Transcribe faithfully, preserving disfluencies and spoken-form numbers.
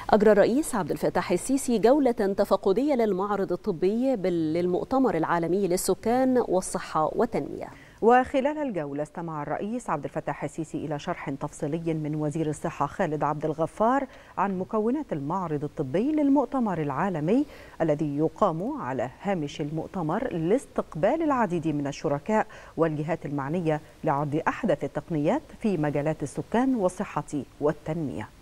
أجرى الرئيس عبد الفتاح السيسي جولة تفقدية للمعرض الطبي للمؤتمر العالمي للسكان والصحة والتنمية. وخلال الجولة استمع الرئيس عبد الفتاح السيسي إلى شرح تفصيلي من وزير الصحة خالد عبد الغفار عن مكونات المعرض الطبي للمؤتمر العالمي الذي يقام على هامش المؤتمر لاستقبال العديد من الشركاء والجهات المعنية لعرض أحدث التقنيات في مجالات السكان والصحة والتنمية.